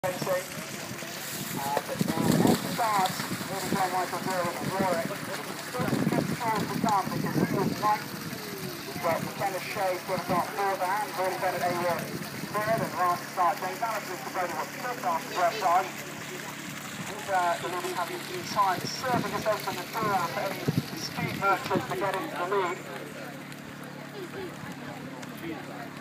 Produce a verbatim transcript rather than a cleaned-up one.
Uh, but now, as the starts, really John Michael Doyle and Warwick. Still some good scores to come because Field ninth. We've got McKenna Shea sort of got fourth and Gordon Bennett Aworth third, and Ryan Stark. James Allison is probably what fifth after dressage. He's uh, the leading having a few times, serving us open the door for any speed merchants to get into the lead.